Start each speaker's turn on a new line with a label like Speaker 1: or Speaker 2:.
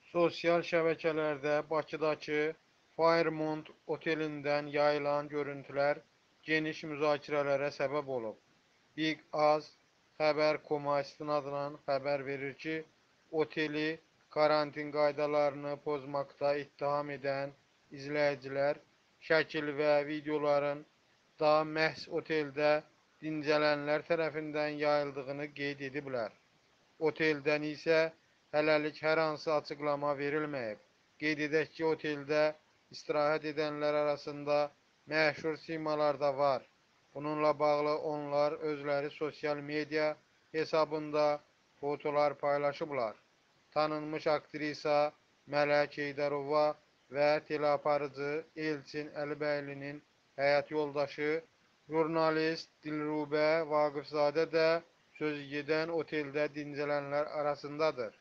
Speaker 1: Sosial şəbəkələrdə Bakıdakı Fairmont otelindən yayılan görüntülər geniş müzakirələrə səbəb olub. Big Az Xəbər.com-a istinadən xəbər verir ki, oteli karantin qaydalarını pozmaqda ittiham edən izləyicilər şəkil və videoların da məhz oteldə dincələnlər tərəfindən yayıldığını qeyd ediblər. Oteldən isə hələlik hər hansı açıqlama verilməyib. Qeyd edək ki, oteldə istirahət edənlər arasında məşhur simalar da var. Bununla bağlı onlar özləri sosial media hesabında fotolar paylaşıblar. Tanınmış aktrisa Mələk Heydərova və teleaparıcı Elçin Əlibəylinin həyat yoldaşı jurnalist Dilrubə Vaqifzadə də sözügedən oteldə dincələnlər arasındadır.